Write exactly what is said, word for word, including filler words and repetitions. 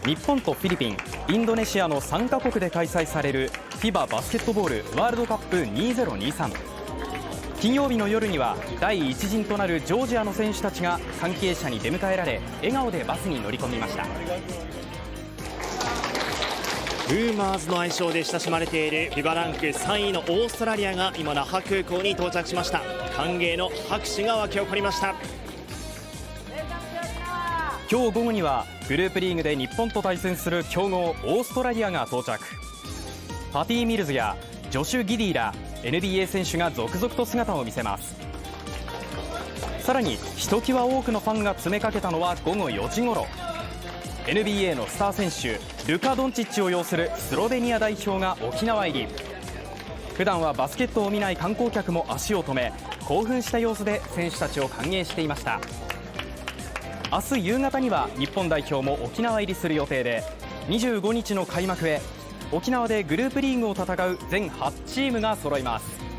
日本とフィリピン、インドネシアのさんカ国で開催される フィバ バスケットボールワールドカップにせんにじゅうさん。金曜日の夜には第一陣となるジョージアの選手たちが関係者に出迎えられ、笑顔でバスに乗り込みました。 ブーマーズの愛称で親しまれているフィバランクさんいのオーストラリアが今那覇空港に到着しました。歓迎の拍手が沸き起こりました。 今日午後にはグループリーグで日本と対戦する強豪オーストラリアが到着。パティ・ミルズやジョシュ・ギディら エヌビーエー 選手が続々と姿を見せます。さらにひときわ多くのファンが詰めかけたのは午後よじごろ。 エヌビーエー のスター選手ルカ・ドンチッチを擁するスロベニア代表が沖縄入り。普段はバスケットを見ない観光客も足を止め、興奮した様子で選手たちを歓迎していました。明日夕方には日本代表も沖縄入りする予定で、にじゅうごにちの開幕へ沖縄でグループリーグを戦う全はちチームが揃います。